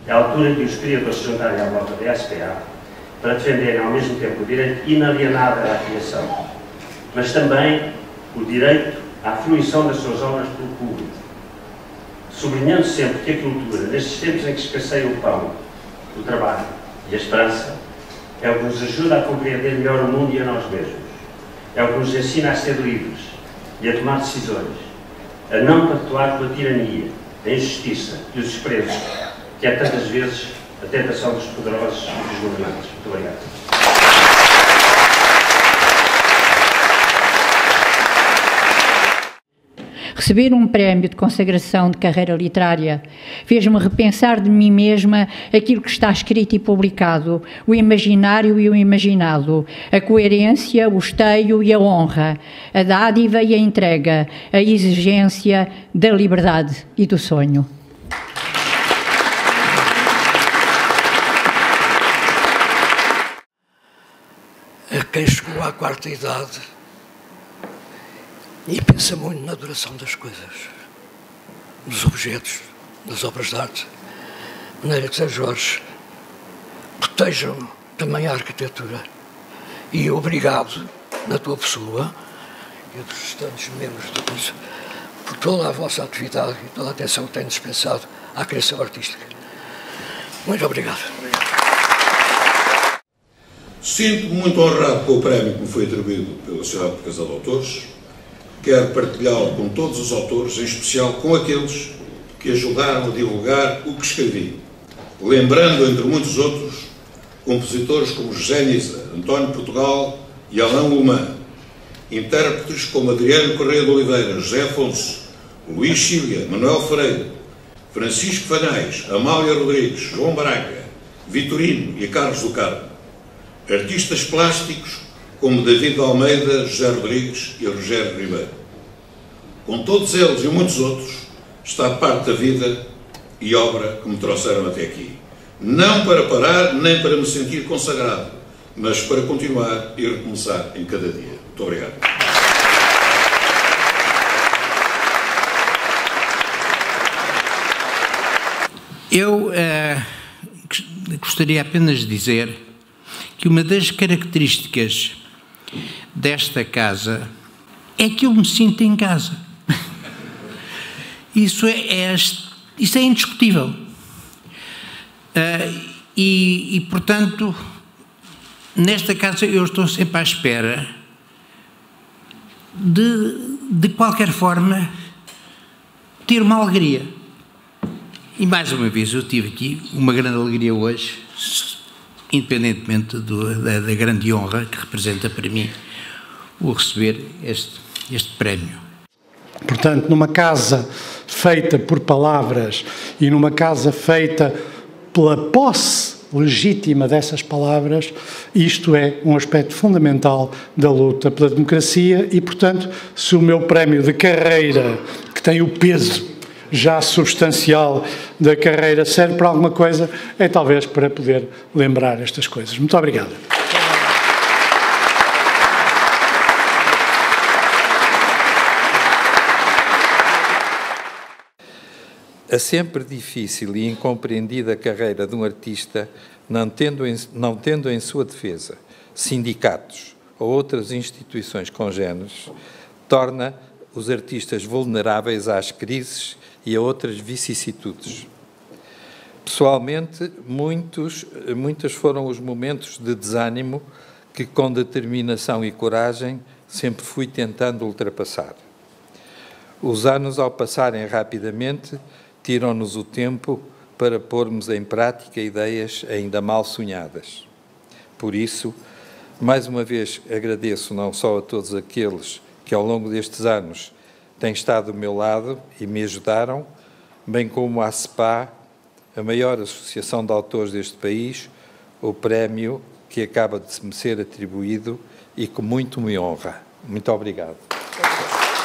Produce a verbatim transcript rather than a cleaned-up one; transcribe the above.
É a altura de os criadores se juntarem à volta da S P A para defenderem ao mesmo tempo o direito inalienável à criação, mas também o direito à fruição das suas obras pelo público, sublinhando sempre que a cultura, nestes tempos em que escasseia o pão, o trabalho e a esperança, é o que nos ajuda a compreender melhor o mundo e a nós mesmos. É o que nos ensina a ser livres e a tomar decisões, a não pactuar com a tirania, a injustiça e o desprezo, que é tantas vezes a tentação dos poderosos e dos governantes. Muito obrigado. Receber um prémio de consagração de carreira literária fez-me repensar de mim mesma aquilo que está escrito e publicado, o imaginário e o imaginado, a coerência, o esteio e a honra, a dádiva e a entrega, a exigência da liberdade e do sonho. A quem chegou à quarta idade e pensa muito na duração das coisas, dos objetos, das obras de arte, de maneira que São Jorge protejam também a arquitetura. E obrigado, na tua pessoa e dos restantes membros do curso, por toda a vossa atividade e toda a atenção que têm dispensado à criação artística. Muito obrigado. Sinto-me muito honrado com o prémio que me foi atribuído pela Sociedade Portuguesa de Autores. Quero partilhá-lo com todos os autores, em especial com aqueles que ajudaram a divulgar o que escrevi, lembrando, entre muitos outros, compositores como José Nisa, António Portugal e Alain Luman, intérpretes como Adriano Correia de Oliveira, José Afonso, Luís Cília, Manuel Freire, Francisco Fanhais, Amália Rodrigues, João Braga, Vitorino e Carlos do Carmo, artistas plásticos como David Almeida, José Rodrigues e Rogério Ribeiro. Com todos eles e muitos outros, está parte da vida e obra que me trouxeram até aqui. Não para parar, nem para me sentir consagrado, mas para continuar e recomeçar em cada dia. Muito obrigado. Eu eh, gostaria apenas de dizer que uma das características desta casa é que eu me sinto em casa. Isso é, é, isso é indiscutível. Uh, e, e, portanto, nesta casa eu estou sempre à espera de, de qualquer forma, ter uma alegria. E, mais uma vez, eu tive aqui uma grande alegria hoje, independentemente do, da, da grande honra que representa para mim o receber este, este prémio. Portanto, numa casa feita por palavras e numa casa feita pela posse legítima dessas palavras, isto é um aspecto fundamental da luta pela democracia e, portanto, se o meu prémio de carreira, que tem o peso já substancial da carreira, serve para alguma coisa, é talvez para poder lembrar estas coisas. Muito obrigado. A sempre difícil e incompreendida carreira de um artista, não tendo em, não tendo em sua defesa sindicatos ou outras instituições congêneres, torna os artistas vulneráveis às crises e a outras vicissitudes. Pessoalmente, muitos, muitos foram os momentos de desânimo que, com determinação e coragem, sempre fui tentando ultrapassar. Os anos, ao passarem rapidamente, tiram-nos o tempo para pormos em prática ideias ainda mal sonhadas. Por isso, mais uma vez agradeço não só a todos aqueles que ao longo destes anos têm estado do meu lado e me ajudaram, bem como à C E P A, a maior associação de autores deste país, o prémio que acaba de me ser atribuído e que muito me honra. Muito obrigado.